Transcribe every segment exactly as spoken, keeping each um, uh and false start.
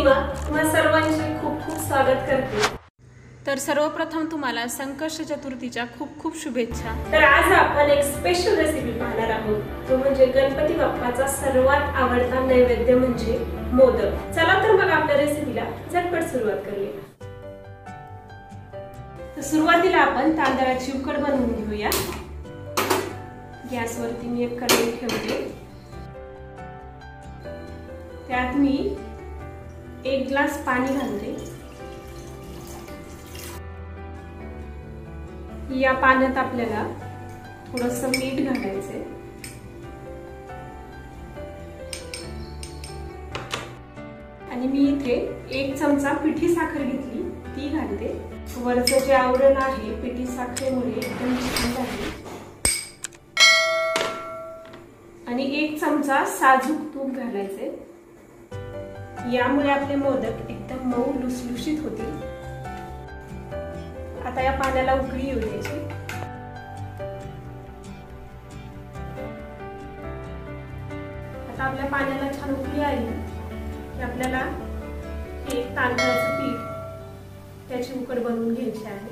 प्रतिमा तुम्हा सर्वांचे खूप खूप स्वागत करते। तर सर्वप्रथम तुम्हाला संकष्ट चतुर्थीच्या खूप खूप शुभेच्छा। तर आज आपण एक स्पेशल रेसिपी पाहणार आहोत, तो म्हणजे गणपती बाप्पाचा सर्वात आवडता नैवेद्य म्हणजे मोदक। चला तर मग आपल्या रेसिपीला झटपट सुरुवात करूया। तर सुरुवातीला आपण तांदळाची उकड बनवून घेऊया। गॅसवरती मी एक कढई ठेवते, त्यात मी एक ग्लास पाणी घालते। या पाण्यात आपल्याला थोडंसं मीठ घालायचंय आणि मी इथे एक चमचा पिठी साखर घेतली, ती घालते। वरचं जे आवरण आहे पिठी साखरेमुळे एकदम छान आहे। आणि एक चमचा साजूक तूप घालायचे, यामुळे आपले मोदक एकदम मऊ लुसलुशीत होतील। आता या पाण्याला उकळी येऊ द्यायची। आता आपल्या पाण्याला छान उकळी आली की आपल्याला हे तांदळाचं पीठ त्याची उकड बनवून घ्यायची आहे।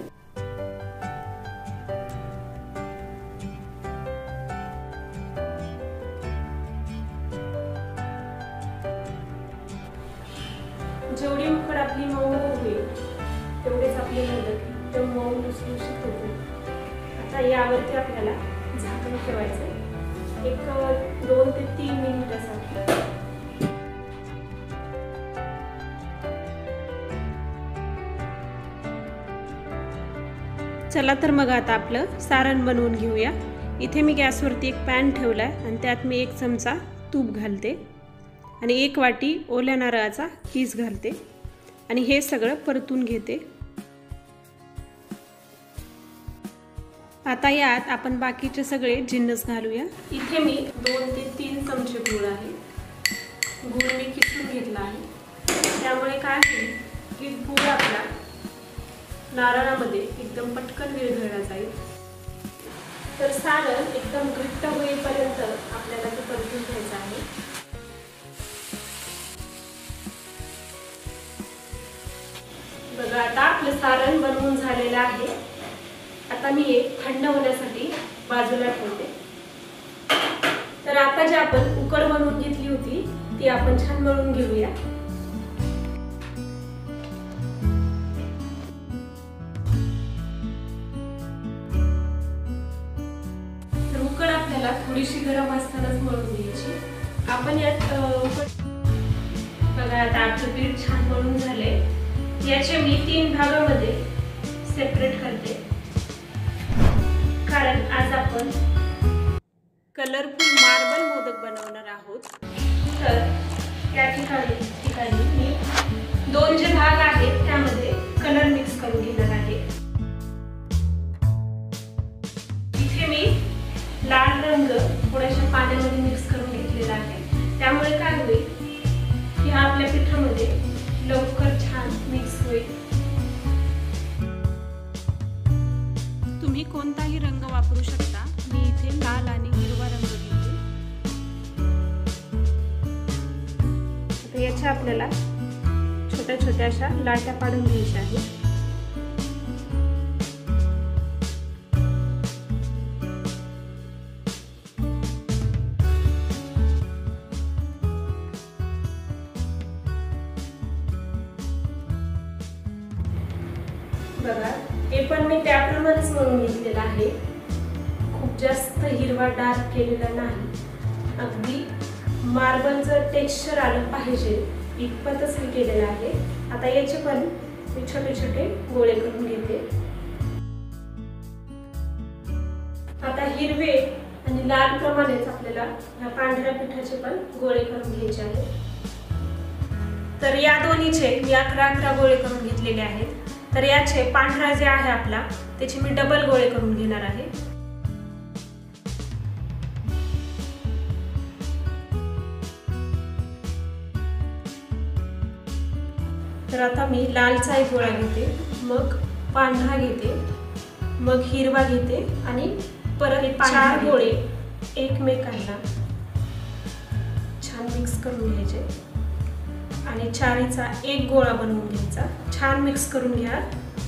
जेवढी उकड आपली मऊ होईल तेवढेच आपले मोदक एकदम मऊ लुसलुशीत होतील। आता यावरती आपल्याला झाकण ठेवायचं एक दोन ते तीन मिनिटासाठी। चला तर मग आता आपलं सारण बनवून घेऊया। इथे मी गॅसवरती एक पॅन ठेवलाय आणि त्यात मी एक चमचा तूप घालते आणि एक वाटी ओल्या नारळाचा कीस घालते आणि हे सगळं परतून घेते। आता यात आपण बाकीचे सगळे जिन्नस घालूया। इथे मी दोन ते तीन चमचे गूळ आहे, गूळ मी किसून घेतला आहे। त्यामुळे काय होईल की गूळ आपला नारळामध्ये एकदम पटकन विरघळला जाईल। तर सारण एकदम घट्ट होईपर्यंत आपल्याला ते परतून घ्यायचं आहे। बघा आता आपलं सारण बनवून झालेलं आहे। आता मी एक थंड होण्यासाठी बाजूला ठेवते। तर आता जी आपण उकड बनवून घेतली होती ती आपण छान मळून घेऊया। तर उकड आपल्याला थोडीशी गरम असतानाच मळून घ्यायची। आपण यात उकड बघा आता आपलं पीठ छान मळून झाले। याचे मी तीन भागामध्ये सेपरेट करते, कारण आज आपण कलरफुल मार्बल मोदक बनवणार आहोत। तर त्या ठिकाणी ठिकाणी मी दोन जे भाग आहेत त्यामध्ये कलर मिक्स करून घेणार आहे। इथे मी लाल रंग थोड्याशा पाण्यामध्ये मिक्स करून घेतलेला आहे। त्यामुळे काय होईल की हा आपल्या पिठामध्ये लवकर छान मिक्स होईल। तुम्ही कोणताही रंग वापरू शकता, मी इथे लाल आणि हिरवा रंग घेते। आता याच्या आपल्याला छोट्या छोट्या अशा लाट्या पाडून घ्यायच्या आहेत। बघा हे पण मी त्याप्रमाणेच मळून घेतलेलं आहे, खूप जास्त हिरवा डार्क केलेला नाही। अगदी मार्बलचं टेक्स्चर आलं पाहिजे इतपतच मी केलेलं आहे। आता याचे पण मी छोटे छोटे गोळे करून घेते। आता हिरवे आणि लाल प्रमाणेच आपल्याला या पांढऱ्या पिठाचे पण गोळे करून घ्यायचे आहेत। तर या दोन्हीचे मी अकरा अकरा गोळे करून घेतलेले आहेत। तर याचे पांढरा जे आहे आपला त्याचे मी डबल गोळे करून घेणार आहे। तर आता मी लालचा एक गोळा घेते, मग पांढरा घेते, मग हिरवा घेते आणि परत चार गोळे एकमेकांना छान मिक्स करून घ्यायचे। आणि चाळीचा एक गोळा बनवून घ्यायचा. छान मिक्स करून घ्या.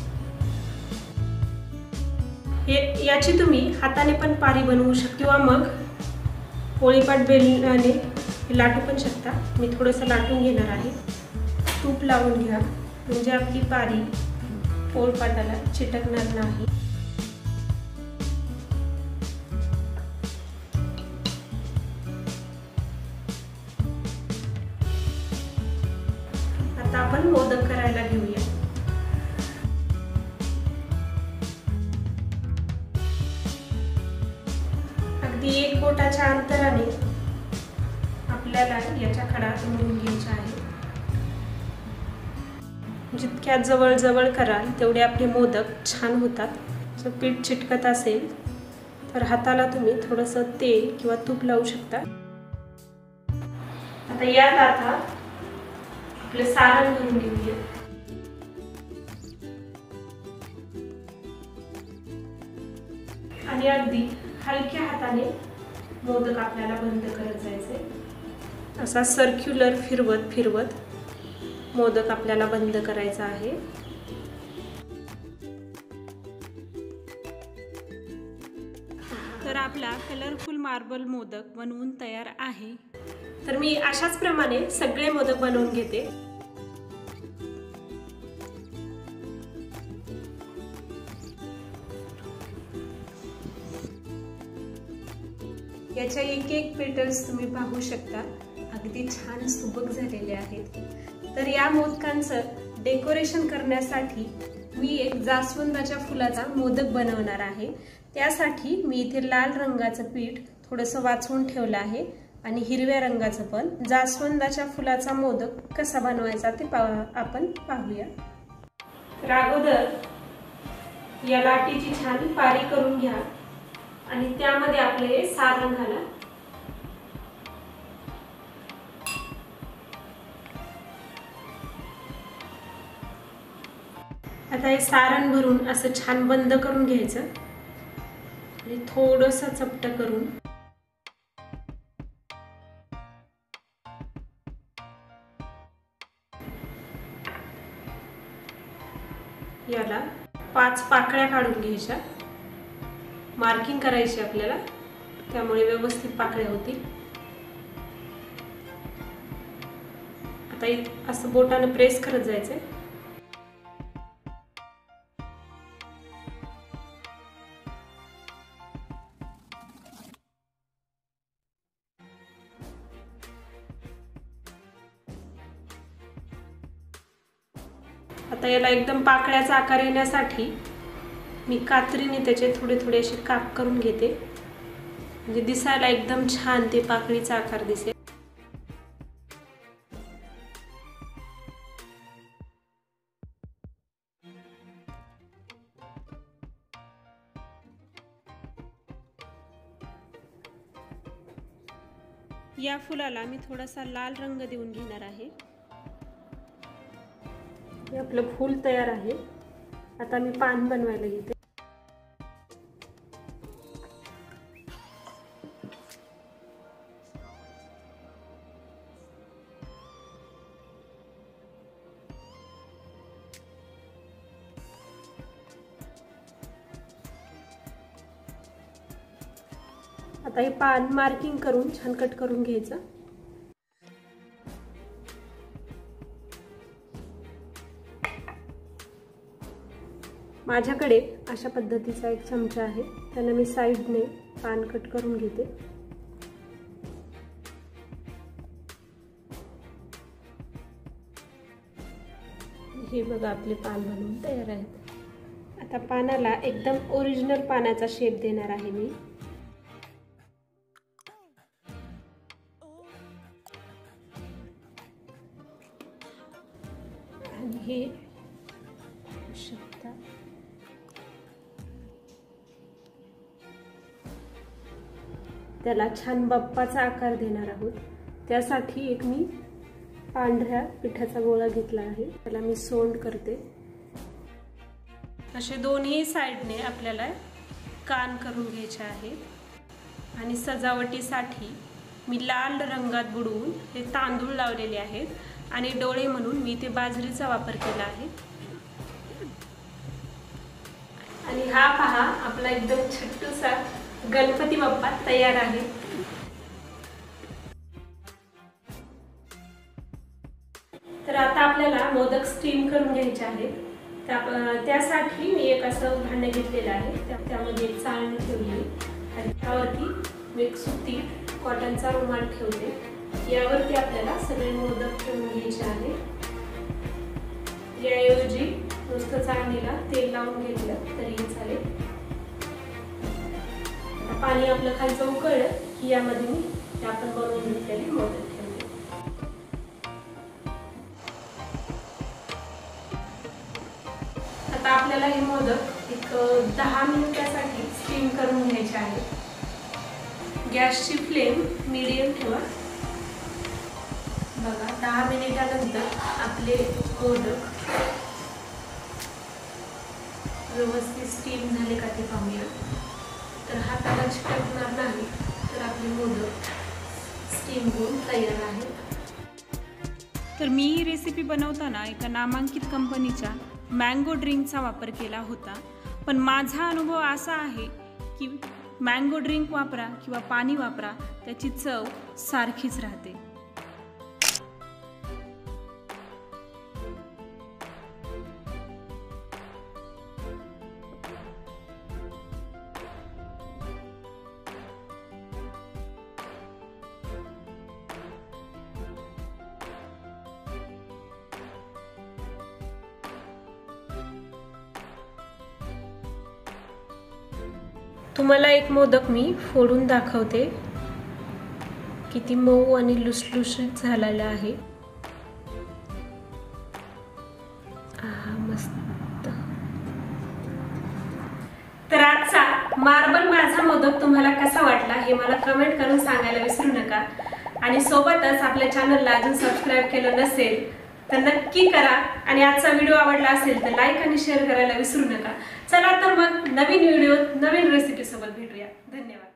हे याची तुम्ही हाताने पण पारी बनवू शकता किंवा मग पोळीपाट बेलण्याने लाटू पण शकता. मी थोडंसं लाटून घेणार आहे. तूप लावून घ्या म्हणजे आपली पारी पोळपाटाला चिटकणार नाही. आता आपण मोदक करायला घेऊया. अगदी एक बोटाच्या अंतराने आपल्याला याच्या खडा बनवून घ्यायचा आहे. जितक्या जवळ जवळ कराल तेवढे आपले मोदक छान होतात. जर पीठ चिटकत असेल तर हाताला तुम्ही थोडंसं तेल किंवा तूप लावू शकता. आता यात आता आपले सारण भरून घेऊया. आणि अगदी हलक्या हाताने मोदक आपल्याला बंद करत जायचे. असा सर्क्युलर फिरवत फिरवत मोदक आपल्याला बंद करायचा आहे. तर आपला कलरफुल मार्बल मोदक बनवून तयार आहे. तर मी अशाच प्रमाणे सगळे मोदक बनवून घेते. याच्या एक एक पेटल्स तुम्ही पाहू शकता, अगदी छान सुबक झालेले आहेत. तर या मोदकांचं डेकोरेशन करण्यासाठी मी एक जास्वंदाच्या फुलाचा मोदक बनवणार आहे. त्यासाठी मी इथे लाल रंगाचं पीठ थोडंसं वाचवून ठेवलं आहे आणि हिरव्या रंगाचं पण. जास्वंदाच्या फुलाचा मोदक कसा बनवायचा ते आपण पाहूया. तर अगोदर या लाटीची छान पारी करून घ्या आणि त्यामध्ये आपले सारण घाला. आता हे सारण भरून असं छान बंद करून घ्यायचं आणि थोडंसं चपटं करून याला पाच पाकळ्या काढून घ्यायच्या. मार्किंग करायची आपल्याला, त्यामुळे व्यवस्थित पाकळ्या होतील. आता असं बोटाने प्रेस करत जायचं. आता याला एकदम पाकळ्याचा आकार येण्यासाठी मी कात्रीने त्याचे थोडे थोडे असे काप करून घेते, म्हणजे दिसायला एकदम छान ते पाकळीचा आकार दिसेल. या फुलाला मी थोडासा लाल रंग देऊन घेणार आहे. हे आपलं फूल तयार आहे. आता मी पान बनवायला घेते. आता हे पान मार्किंग करून छान कट करून घ्यायचं. माझ्याकडे अशा पद्धतीचा एक चमचा आहे, त्याला मी साईडने पान कट करून घेते. हे बघा आपले पान बनवून तयार आहेत. आता पानाला एकदम ओरिजिनल पानाचा शेप देणार आहे मी. आणि हे शकता त्याला छान बाप्पाचा आकार देणार आहोत. त्यासाठी एक मी पांढऱ्या पिठाचा गोळा घेतला आहे, त्याला मी सोंड करते. असे दोन्ही साइडने आपल्याला कान करून घ्यायचे आहेत. आणि सजावटीसाठी मी लाल रंगात बुडवून हे तांदूळ लावलेले आहेत. आणि डोळे म्हणून मी इथे बाजरीचा वापर केला आहे। आणि हा पहा आपला एकदम छोटूसा गणपती बाप्पा तयार आहे। तर आता आपल्याला मोदक स्टीम करून घ्यायचे आहेत। त्या त्यासाठी मी एक असं भांडं घेतलेलं आहे, त्या त्यामध्ये एक चाळणी ठेवली आणि त्यावरती मी एक सुती कॉटनचा रुमाल ठेवते। यावरती आपल्याला सगळे मोदक ठेवून घ्यायचे आहे। याऐवजी नुसतं चाळणीला तेल लावून घेतलं तरी चालेल। पाणी आपलं खालचं उकळलं की यामध्ये मी ते आपण बनवून घेतलेले मोदक ठेवते। आता आपल्याला हे मोदक एक दहा मिनिटासाठी स्टीम करून घ्यायचे आहे। गॅसची फ्लेम मीडियम ठेवा। बघा दहा मिनिटानंतर आपले मोदक व्यवस्थित स्टीम झाले का ते पाहूया। तर हाताला चिकटणार नाही, तर आपले मोदक स्टीम होऊन तयार आहेत। तर मी ही रेसिपी बनवताना एका नामांकित कंपनीच्या मँगो ड्रिंकचा वापर केला होता, पण माझा अनुभव असा आहे की मँगो ड्रिंक वापरा किंवा पाणी वापरा, त्याची चव सारखीच राहते। तुम्हाला एक मोदक मी फोडून दाखवते, किती मऊ आणि लुसलुशीत झालेला आहे। आहा मस्त। तर आजचा मार्बल माझा मोदक तुम्हाला कसा वाटला हे मला कमेंट करून सांगायला विसरू नका। आणि सोबतच आपल्या चॅनलला अजून सबस्क्राइब केलं नसेल तर नक्की करा। आणि आजचा व्हिडिओ आवडला असेल तर लाईक आणि शेअर करायला विसरू नका। चला तर मग नवीन व्हिडिओ नवीन रेसिपी सोबत भेटूया। धन्यवाद।